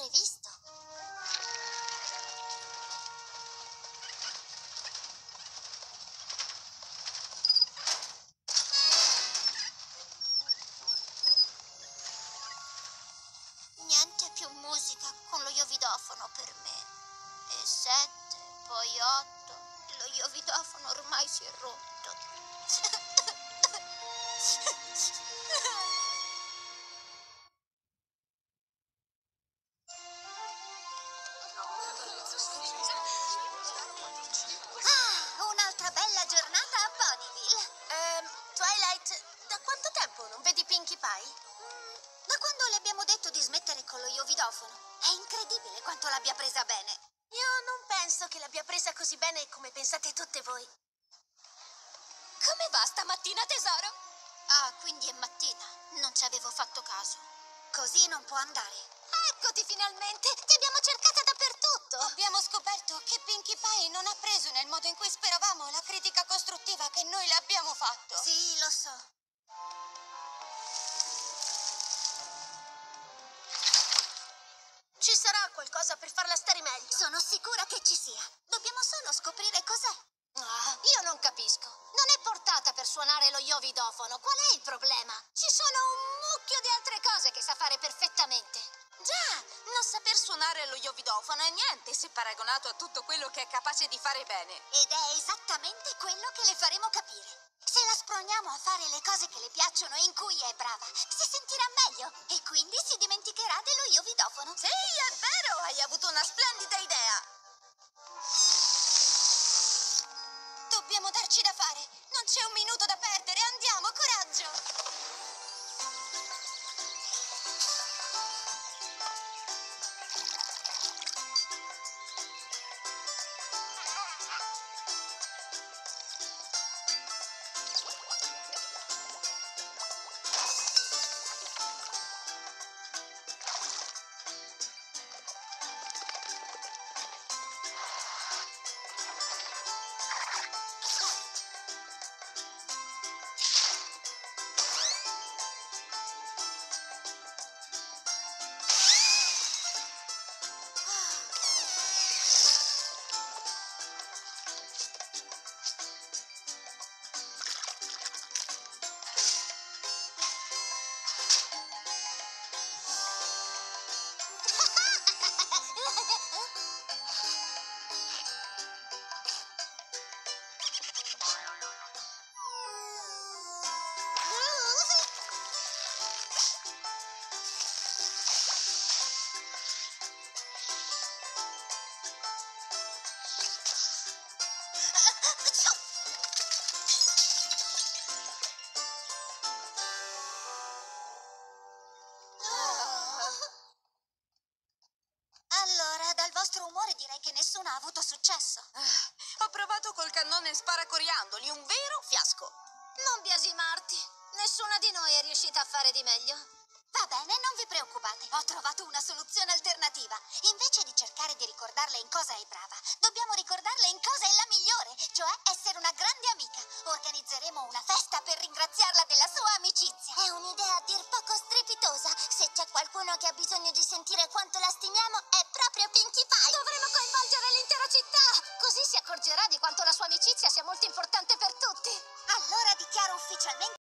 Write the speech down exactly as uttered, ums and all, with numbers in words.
imprevisto. Niente più musica con lo iovidofono per me. E sette, poi otto. Lo iovidofono ormai si è rotto. Ah, un'altra bella giornata a Ponyville. Ehm, Twilight, da quanto tempo non vedi Pinkie Pie? Da quando le abbiamo detto di smettere con lo iovidofono. È incredibile quanto l'abbia presa bene. Io non penso che l'abbia presa così bene come pensate tutte voi. Come va stamattina, tesoro? Ah, quindi è mattina. Non ci avevo fatto caso. Così non può andare. Eccoti finalmente! Ti abbiamo cercata dappertutto! Abbiamo scoperto che Pinkie Pie non ha preso nel modo in cui speravamo la critica costruttiva che noi le abbiamo fatto. Sì, lo so. Ci sarà qualcosa per farla stare meglio. Sono sicura che ci sia. Dobbiamo solo scoprire cos'è. Ah, io non capisco. Non è portata per suonare lo iovidofono. Qual è il problema? Ci sono un mucchio di altre cose che sa fare perfettamente. Già, non saper suonare lo iovidofono è niente se paragonato a tutto quello che è capace di fare bene. Ed è esattamente quello che le faremo capire. Se la sproniamo a fare le cose che le piacciono e in cui è brava, si sentirà meglio e quindi si dimenticherà dello iovidofono. Sì, è vero, hai avuto una splendida idea. Dobbiamo darci da fare. Non c'è un minuto da perdere. Andiamo, coraggio! Allora, dal vostro umore direi che nessuno ha avuto successo. Ah, ho provato col cannone sparacoriandoli, un vero fiasco. Non biasimarti. Nessuna di noi è riuscita a fare di meglio. Va bene, non vi preoccupate. Ho trovato una soluzione alternativa. Invece di cercare di ricordarle in cosa è brava, dobbiamo ricordarle in cosa è la migliore, cioè essere una grande amica. Organizzeremo una festa per ringraziarla della sua amicizia. È un'idea a dir poco strepitosa. Se c'è qualcuno che ha bisogno di sentire quanto la stimiamo, è proprio Pinkie Pie. Dovremmo coinvolgere l'intera città. Così si accorgerà di quanto la sua amicizia sia molto importante per tutti. Allora dichiaro ufficialmente